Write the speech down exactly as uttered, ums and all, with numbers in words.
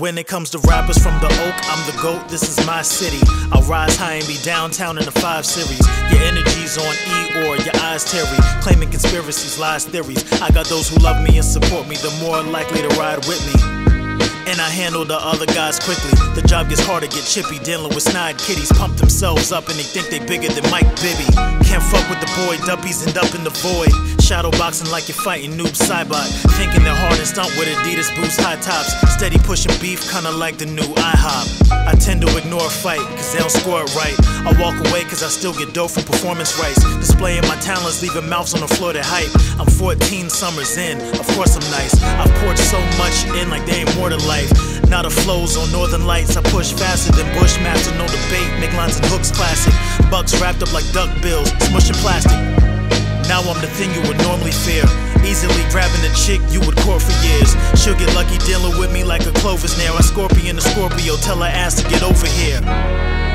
When it comes to rappers from the Oak, I'm the GOAT, this is my city. I'll rise high and be downtown in the five series. Your energy's on E or your eyes teary, claiming conspiracies, lies, theories. I got those who love me and support me, the more likely to ride with me. And I handle the other guys quickly. The job gets harder, get chippy, dealing with snide kitties. Pump themselves up and they think they bigger than Mike Bibby. Can't fuck with the boy, duppies end up in the void. Shadow boxing like you're fighting Noob Saibot. Thinking they're hard and stunt with Adidas boots, high tops. Steady pushing beef, kinda like the new IHOP. I tend to ignore a fight, cause they don't score it right. I walk away cause I still get dough from performance rights. Displaying my talents, leaving mouths on the floor that hype. I'm fourteen summers in, of course I'm nice. I've poured so much in like they ain't more to life. Now the flows on Northern Lights, I push faster than Bushmaster, no debate, make lines and hooks classic. Bucks wrapped up like duck bills, smushing plastic. Now I'm the thing you would normally fear, easily grabbing a chick you would court for years. She'll get lucky dealing with me like a Clovis nair. I scorpion a Scorpio, tell her ass to get over here.